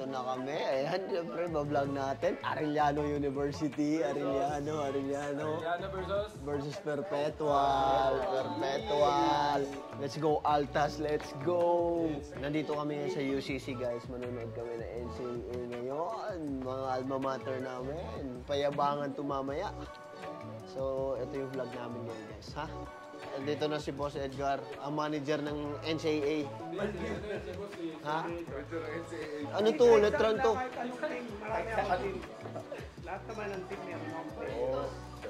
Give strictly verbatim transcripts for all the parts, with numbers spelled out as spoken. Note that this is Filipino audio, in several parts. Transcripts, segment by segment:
nandito na kami. Ayan, siyempre, bablog natin. Arellano University, Arellano, Arellano. Arellano versus? Versus Perpetual, Perpetual. Let's go, Altas, let's go. Nandito kami ngayon sa U C C, guys. Manonood kami ng N C A A ngayon. Mga alma mater namin. Payabangan tumamaya. So, ito yung vlog namin ngayon, guys, ha? Dito na si Boss Edgar, ang manager ng N C A A. Ha? Ano to? Letran to? Marami ako team. Lahat naman ng team meron akong play. Oo.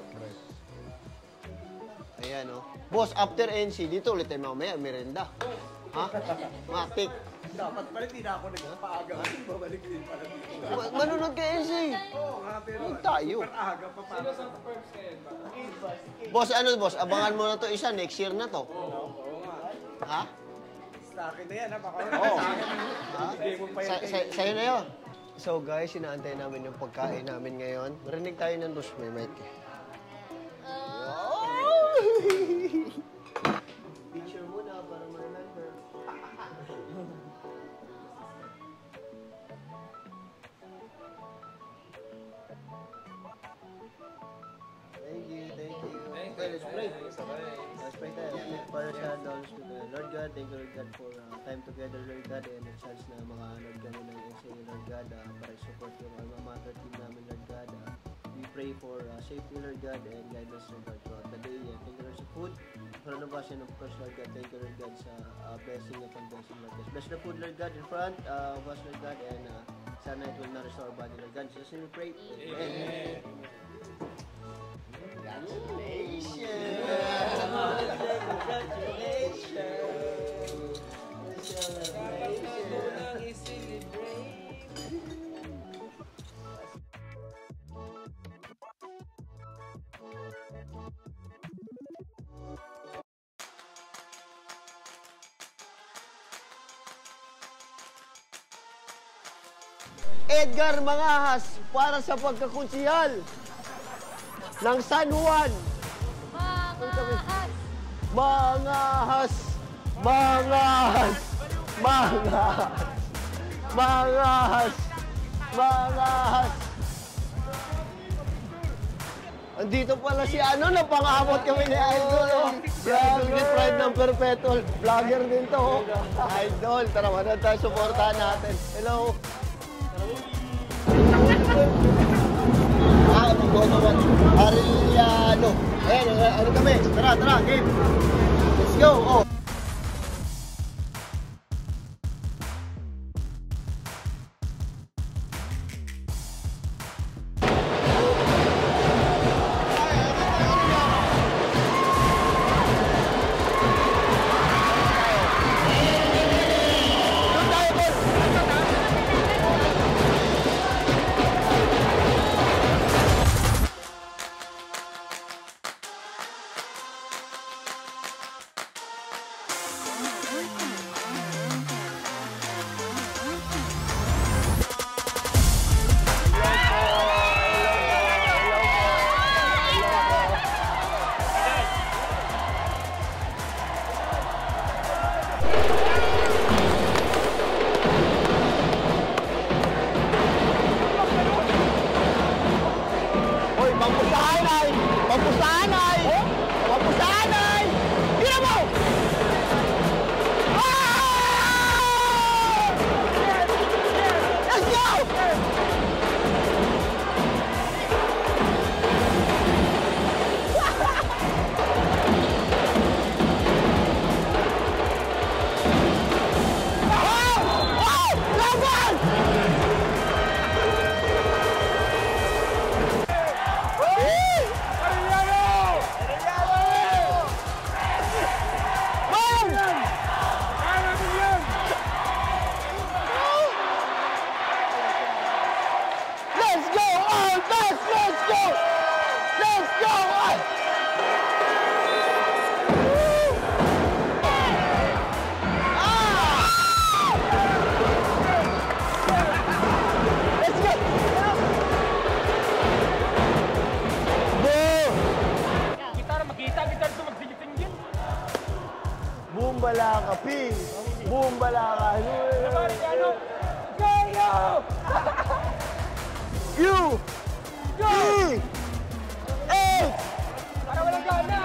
Ayan, oh. Boss, after N C, dito ulit tayo mamaya, merenda. Ha? Matik. Dapat pala hindi na ako nagpapaaga. Babalik din pala dito. Manunod kay N C. Oo nga, pero tayo. aga pa para. Sino sa first end? Boss, ano boss? Abangan mo na to isa, next year na to. Oo nga. Ha? Sa akin na yan, ha? Baka Oo. Ha? Hindi mo pa Sa, yan. sa, sa'yo na yun. So guys, inaantay namin yung pagkain namin ngayon. Marinig tayo ng boss, may mic. Picture muna para ma-remember. Thank you, thank you. Okay, let's pray. Let's pray tayo. Father, Son, Holy Spirit. Lord God, thank you, Lord God, for uh, time together, Lord God, and a chance na maka-Lord kami ng N C A A, Lord God, uh, para support yung alma mater team namin, Lord God. Uh, we pray for uh, safety, Lord God, and guidance, Lord God, throughout the day. And thank you, Lord, sa food, for renovation, of course, Lord God. Thank you, Lord God, sa uh, blessing upon blessing, Lord God. Bless the food, Lord God, in front uh, of us, Lord God, and uh, sana it will nourish our body, Lord God. Jesus, we pray. Amen. Congratulations! Edgar Mangahas para sa pagkakunsihal ng San Juan. Mangahas! Mangahas! Mangahas! Mangahas! Mangahas! Mangahas! Andito pala si ano, napangamot kami ni Idol. Oh. Si Idol ni Pride ng Perpetual. Vlogger din to. Oh. Idol, tara mo na tayo, supportahan natin. Hello! Ah, mag-go naman. Arellano. Ayan, ano kami? Tara, tara, game. Let's go. Oh. Boom balaka, ping! Boom balaka! Ano? Ano? U! E! H! Para walang gana!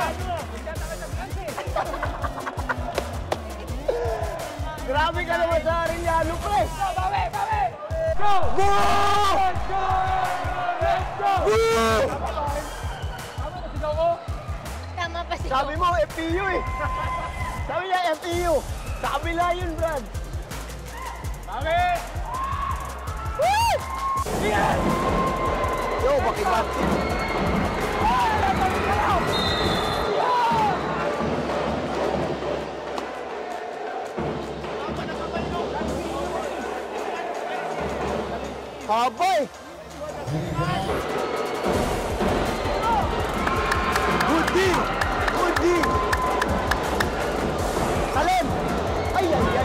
Grabe ka naman sa Arellano, pre! Bawi! Bawi! Go! Go! Let's go! Let's go! Tama pa si Sabi mo, F P U eh! Sabi niya, F P U! Sa kabila yun, Brad! Bawi! Woo! Yes! Yo, bakit-bakit? Abay! Good D! Good D! Salim! Ay, ay, ay!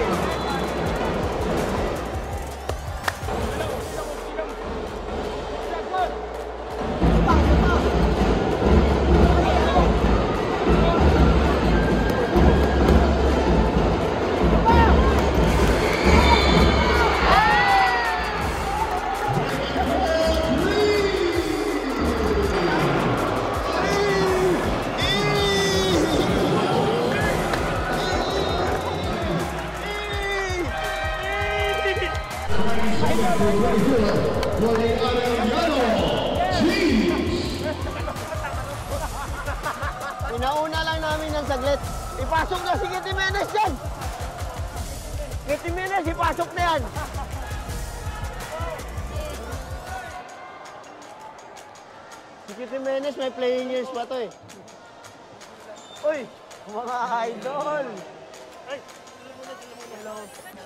Inauna lang namin ng saglit. Ipasok na si Kitty Menes dyan! Kitty Menes, ipasok na yan! Si Kitty Menes, may playing years pa to eh. Uy! Mga idol! Ay! Hello.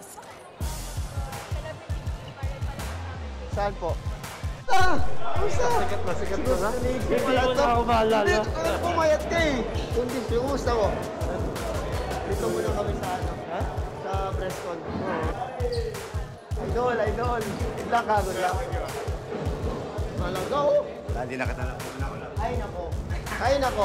Saan po? Ah! Kumusta? Sikat na, sikat na na. Hindi ko na ako maalala. Hindi ko na pumayat ka eh. Kundi, kumusta mo? Dito muna kami sa ano? Ha? Sa press con. Idol, idol. Good luck ha, good luck. Malaga oh. Hindi nakatalak po na wala. Ay nako. Ay nako.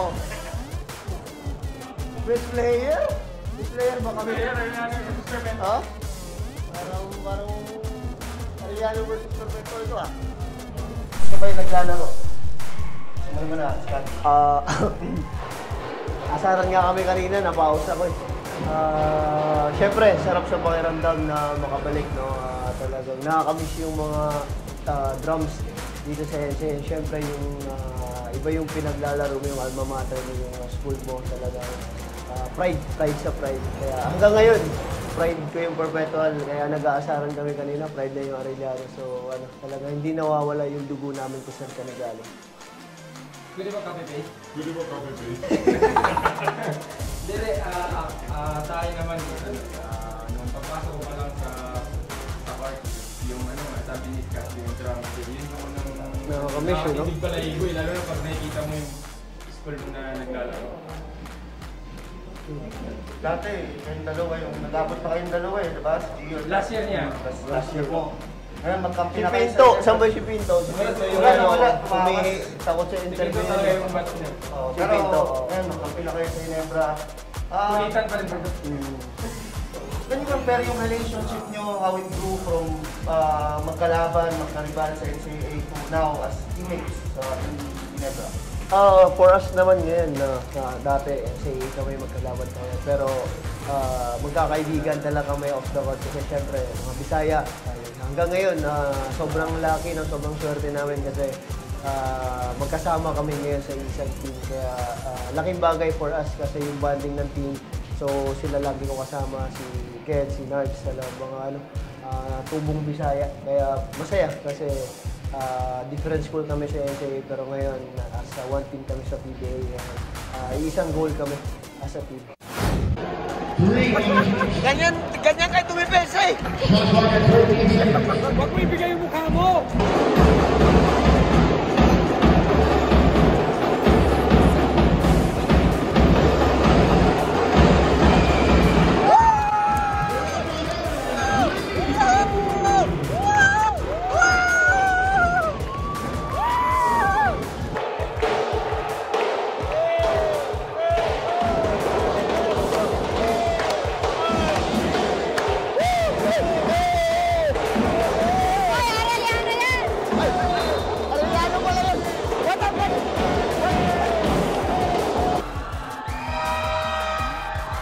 Best player? Best player ba kami? Ha? Parang, parang... Arellano versus Perfecto ito ah. Ito ba yung naglalaro? Sumal mo na, Scott. Ah... asaran nga kami kanina, napause ako eh. Ah... Siyempre, sarap sa pakiramdam na makabalik, no? Ah, talagang nakakamiss yung mga ah, drums dito sa N C. Siyempre, yung ah, iba yung pinaglalaro mo, yung alma mater mo, yung ah, school mo, talagang ah, pride, pride sa pride. Kaya hanggang ngayon, pride ko yung Perpetual, kaya nag-aasaran kami kanina, pride na yung Arellano. So, ano, talaga hindi nawawala yung dugo namin kung saan ka nagaling. Pwede ba copy-paste? Pwede ba copy-paste? Hindi, ah, ah, ah, tayo naman, ano, ah, nung pagpasok ko pa lang sa sa park, yung ano nga, sabi ni Scott, yung drum, yun yung unang Nakakamiss yun, no? nakakakilig pala igoy, lalo na pag nakikita mo yung school mo na naglalaro. Dati, kayong dalawa yung nagabot pa kayong dalawa eh, diba? Si Gio. Last year niya. Last, last year mo. Ngayon, magkampi Si na kayo Pinto, sa- saan ba si Pinto? Si Pinto yung Wala, ano, wala. humihi, takot sa Hindi interview. ko talaga yung batch niya. Oh, Si pero, Pinto, oh. ngayon, magkampi na kayo sa Ginebra. Ah, Kulitan pa rin ba ito? Hmm. can you compare yung relationship nyo, how it grew from ah, magkalaban, magkariban sa N C A A to now as teammates sa Ginebra? Ah, for us naman ngayon, na na dati N C A A kami magkalaban kami, pero ah, magkakaibigan talaga kami off the court kasi syempre mga Bisaya. Ayun, hanggang ngayon, ah, sobrang lucky na sobrang swerte namin kasi ah, magkasama kami ngayon sa isang team. Kaya ah, laking bagay for us kasi yung bonding ng team. So sila lagi ko kasama, si Ken, si Nards, sila mga ano, ah, tubong Bisaya. Kaya masaya kasi Uh, different school kami sa N C A A pero ngayon uh, as uh, one team kami sa P B A. Uh, isang goal kami as a team. Ganyan, ganyan kayo tumipensa eh! Huwag mo ibigay yung mukha mo!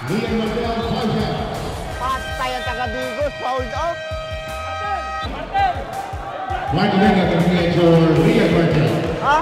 Patay ang taga-Bigos, fouled off. Black ring at the major Leah Martel. Ha?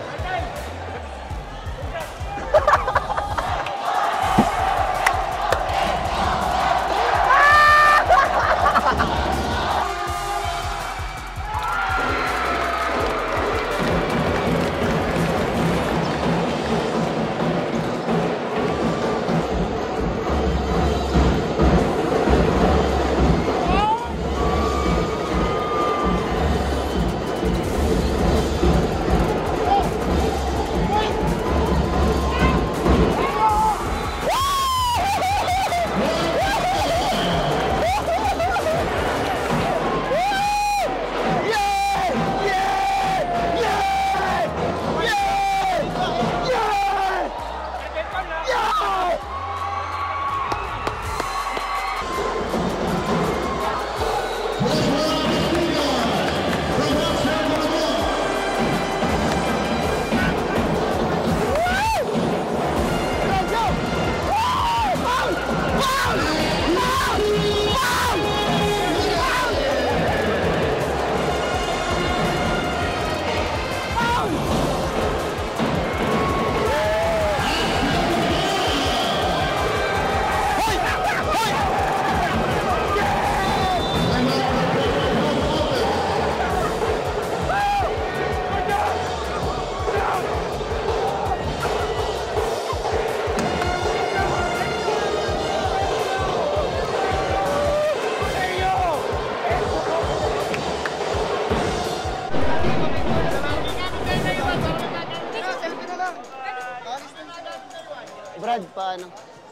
Brad, paano?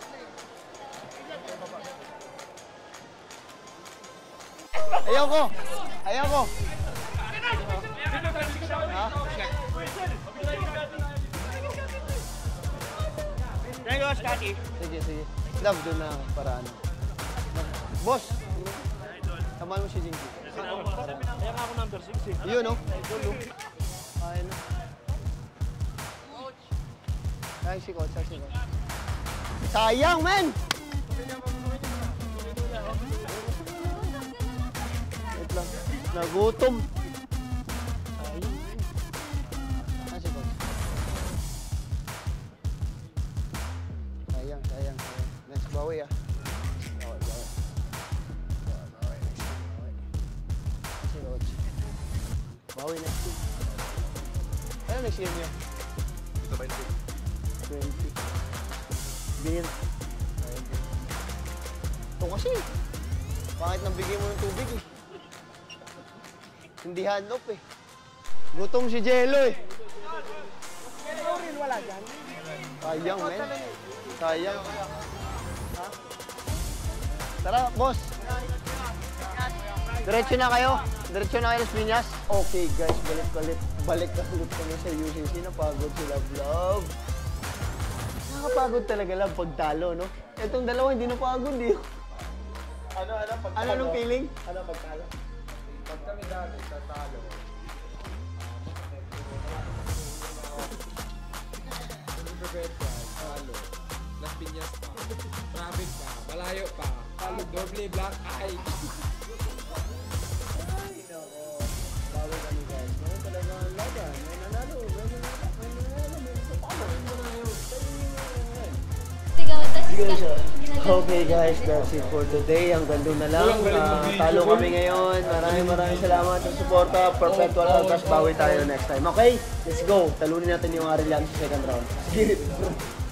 Ayaw ko! Ayaw ko! Ha? Sige, sige. Love, doon na ako para ano. Boss! Samahan mo si Jinky. Kaya nga ako number six eh. Yun, no? Ayun, no? Ay, si Coach, ay, si Coach. Sayang, men! Wait lang. Nagutom. Sayang. Ay, si Coach. Sayang, sayang, sayang. Next, bawi ah. Bawi, bawi. Bawi, next, bawi. Ay, si Coach. Bawi next week. Ano next year niyo? twenty. Beer. Ito kasi. Bakit nang bigay mo ng tubig eh? Hindi hand off eh. Gutom si Jello eh. Wala dyan. Sayang, men. Sayang. Ha? Tara, boss. Diretso na kayo. Diretso na kayo, Las Piñas. Okay, guys. Balik-balik. Balik na ulit kami sa U C C. Napagod sila, vlog. Nakapagod talaga lang pag talo, no? Itong dalawa hindi napagod, eh. Ano, ano, pag Ano nung feeling? Ano, pagkala? Pag kami dati sa talo, Bebeta, talo, Las Piñas pa, traffic pa, malayo pa, talo, doble black eye. Ay, nako. Bago kami, guys. Ngayon talaga ang laban. May nanalo. May nanalo. May nanalo. May nanalo. Okay guys, that's it for today. Hanggang doon na lang. Uh, talo kami ngayon. Maraming maraming salamat sa suporta. Perpetual Alcas. Bawi tayo next time. Okay? Let's go. Talunin natin yung Arellano sa second round. Sige.